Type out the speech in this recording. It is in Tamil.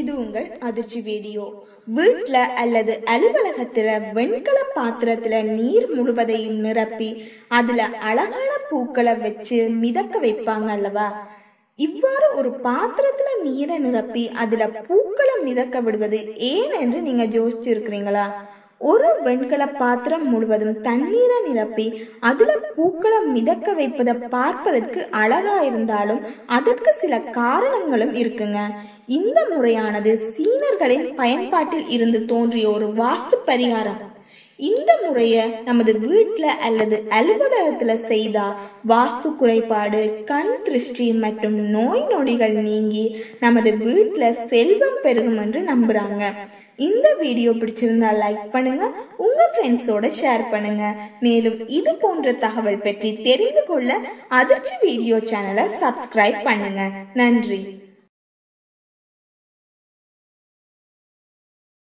இது உங்கள் அதிர்ச்சி வீடியோ. வீட்ல அல்லது அலுவலகத்துல வெண்கல பாத்திரத்துல நீர் முழுவதையும் நிரப்பி அதுல அழகான பூக்களை வச்சு மிதக்க வைப்பாங்க அல்லவா? இவ்வாறு ஒரு பாத்திரத்துல நீரை நிரப்பி அதுல பூக்களை மிதக்க விடுவது ஏன் என்று நீங்க யோசிச்சிருக்கிறீங்களா? ஒரு வெண்கல பாத்திரம் முழுவதும் தண்ணீரை நிரப்பி அதுல பூக்களை மிதக்க வைப்பதை பார்ப்பதற்கு அழகா இருந்தாலும் அதற்கு சில காரணங்களும் இருக்குங்க. இந்த முறையானது சீனர்களின் பயன்பாட்டில் இருந்து தோன்றிய ஒரு வாஸ்து பரிகாரம். இந்த முறைய நமது வீட்டுல அல்லது அலுவலகத்துல செய்தா வாஸ்து குறைபாடு, கண் திருஷ்டி மற்றும் நோய் நொடிகள் நீங்கி நமது வீட்டுல செல்வம் பெருகும் என்று நம்புறாங்க. இந்த வீடியோ பிடிச்சிருந்தா லைக் பண்ணுங்க, உங்க ஃப்ரெண்ட்ஸோட ஷேர் பண்ணுங்க. மேலும் இது போன்ற தகவல் பற்றி தெரிந்து கொள்ள அதிர்ச்சி வீடியோ சேனலை சப்ஸ்கிரைப் பண்ணுங்க. நன்றி.